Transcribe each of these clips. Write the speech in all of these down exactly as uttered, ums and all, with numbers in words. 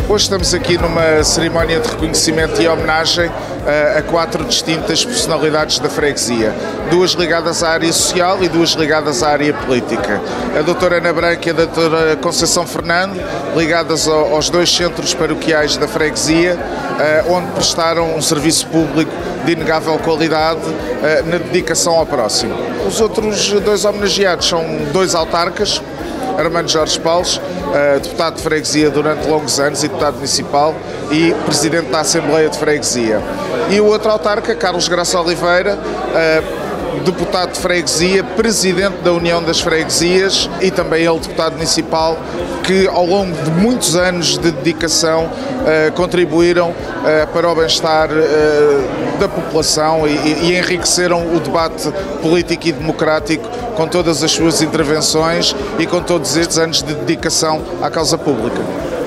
Hoje estamos aqui numa cerimónia de reconhecimento e homenagem a, a quatro distintas personalidades da freguesia, duas ligadas à área social e duas ligadas à área política. A doutora Ana Branca e a doutora Conceição Fernando, ligadas ao, aos dois centros paroquiais da freguesia, onde prestaram um serviço público de inegável qualidade na dedicação ao próximo. Os outros dois homenageados são dois autarcas, Armando Jorge Paulos, uh, deputado de freguesia durante longos anos e deputado municipal e presidente da Assembleia de Freguesia. E o outro autarca, Carlos Graça Oliveira, uh, deputado de freguesia, presidente da União das Freguesias e também ele deputado municipal, que ao longo de muitos anos de dedicação uh, contribuíram uh, para o bem-estar uh, da população e, e enriqueceram o debate político e democrático com todas as suas intervenções e com todos estes anos de dedicação à causa pública.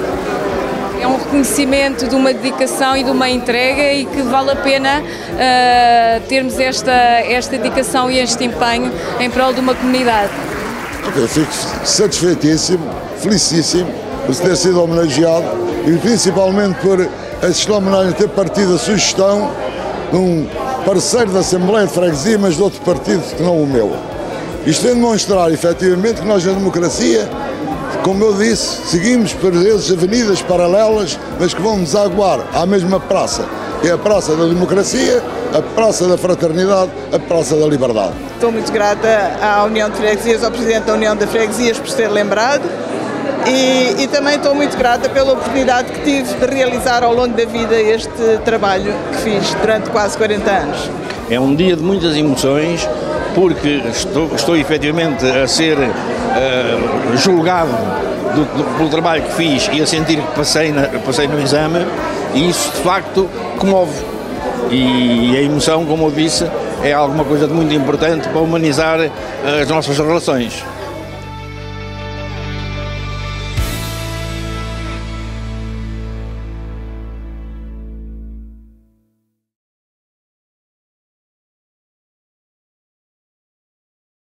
É um reconhecimento de uma dedicação e de uma entrega e que vale a pena uh, termos esta, esta dedicação e este empenho em prol de uma comunidade. Eu fico satisfeitíssimo, felicíssimo por ter sido homenageado e principalmente por esta homenagem ter partido a sugestão de um parceiro da Assembleia de Freguesia, mas de outro partido que não o meu. Isto vem demonstrar, efetivamente, que nós na democracia, como eu disse, seguimos por vezes avenidas paralelas, mas que vão desaguar à mesma praça. É a praça da democracia, a praça da fraternidade, a praça da liberdade. Estou muito grata à União de Freguesias, ao Presidente da União de Freguesias por se ter lembrado e, e também estou muito grata pela oportunidade que tive de realizar ao longo da vida este trabalho que fiz durante quase quarenta anos. É um dia de muitas emoções, porque estou, estou efetivamente a ser uh, julgado do, do, pelo trabalho que fiz e a sentir que passei, na, passei no exame, e isso de facto comove. E a emoção, como eu disse, é alguma coisa de muito importante para humanizar as nossas relações.